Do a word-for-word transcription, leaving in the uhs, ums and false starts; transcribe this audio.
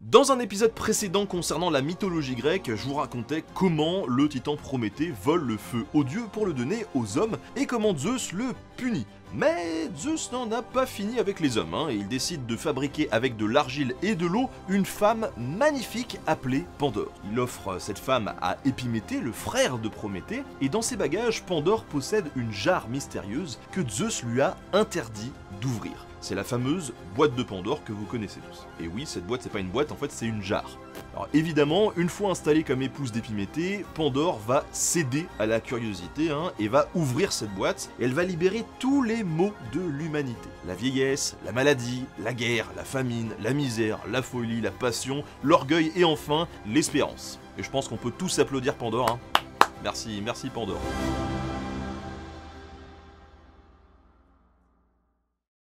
Dans un épisode précédent concernant la mythologie grecque, je vous racontais comment le titan Prométhée vole le feu aux dieux pour le donner aux hommes et comment Zeus le punit. Mais Zeus n'en a pas fini avec les hommes, hein, et il décide de fabriquer avec de l'argile et de l'eau une femme magnifique appelée Pandore. Il offre cette femme à Épiméthée, le frère de Prométhée, et dans ses bagages, Pandore possède une jarre mystérieuse que Zeus lui a interdit d'ouvrir. C'est la fameuse boîte de Pandore que vous connaissez tous. Et oui, cette boîte, c'est pas une boîte, en fait, c'est une jarre. Alors évidemment, une fois installée comme épouse d'Épiméthée, Pandore va céder à la curiosité hein, et va ouvrir cette boîte, et elle va libérer tous les maux de l'humanité. La vieillesse, la maladie, la guerre, la famine, la misère, la folie, la passion, l'orgueil et enfin l'espérance. Et je pense qu'on peut tous applaudir Pandore. Hein. Merci, merci Pandore.